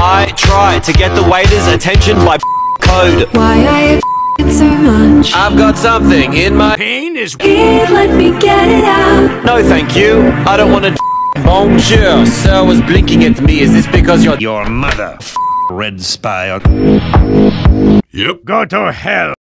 I try to get the waiter's attention by code. Why are you so much? I've got something in my Penis. Here, let me get it out. No thank you, I don't want to. Bonjour, sir was blinking at me. Is this because you're Your mother. Red spy. Yep. Go to hell.